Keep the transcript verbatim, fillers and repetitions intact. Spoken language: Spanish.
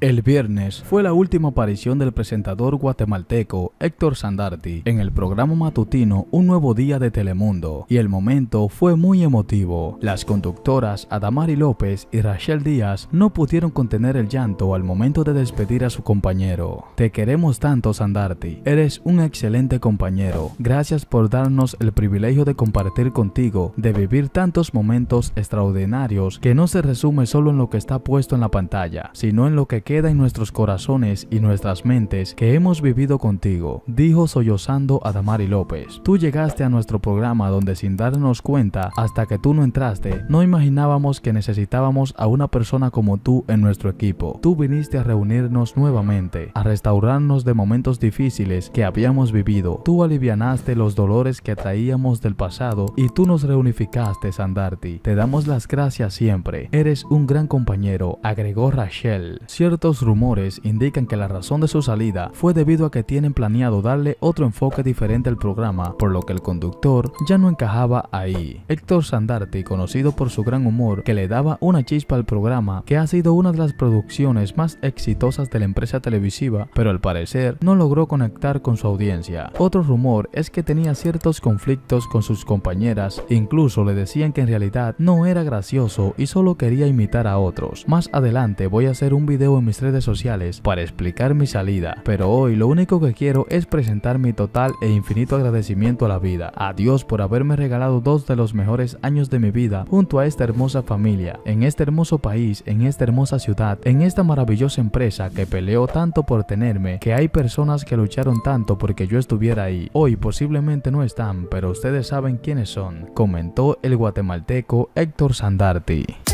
El viernes fue la última aparición del presentador guatemalteco Héctor Sandarti en el programa matutino Un Nuevo Día de Telemundo, y el momento fue muy emotivo. Las conductoras Adamari López y Rachel Díaz no pudieron contener el llanto al momento de despedir a su compañero. Te queremos tanto, Sandarti, eres un excelente compañero. Gracias por darnos el privilegio de compartir contigo, de vivir tantos momentos extraordinarios que no se resume solo en lo que está puesto en la pantalla, sino en lo que queda en nuestros corazones y nuestras mentes que hemos vivido contigo, dijo sollozando Adamari López. Tú llegaste a nuestro programa donde, sin darnos cuenta, hasta que tú no entraste, no imaginábamos que necesitábamos a una persona como tú en nuestro equipo. Tú viniste a reunirnos nuevamente, a restaurarnos de momentos difíciles que habíamos vivido. Tú alivianaste los dolores que traíamos del pasado y tú nos reunificaste, Sandarti. Te damos las gracias siempre. Eres un gran compañero, agregó Rachel. Ciertos rumores indican que la razón de su salida fue debido a que tienen planeado darle otro enfoque diferente al programa, por lo que el conductor ya no encajaba ahí. Héctor Sandarti, conocido por su gran humor que le daba una chispa al programa, que ha sido una de las producciones más exitosas de la empresa televisiva, pero al parecer no logró conectar con su audiencia. Otro rumor es que tenía ciertos conflictos con sus compañeras, incluso le decían que en realidad no era gracioso y solo quería imitar a otros. Más adelante voy a hacer un video en mis redes sociales para explicar mi salida, pero hoy lo único que quiero es presentar mi total e infinito agradecimiento a la vida, a Dios por haberme regalado dos de los mejores años de mi vida junto a esta hermosa familia, en este hermoso país, en esta hermosa ciudad, en esta maravillosa empresa que peleó tanto por tenerme, que hay personas que lucharon tanto porque yo estuviera ahí. Hoy posiblemente no están, pero ustedes saben quiénes son, comentó el guatemalteco Héctor Sandarti.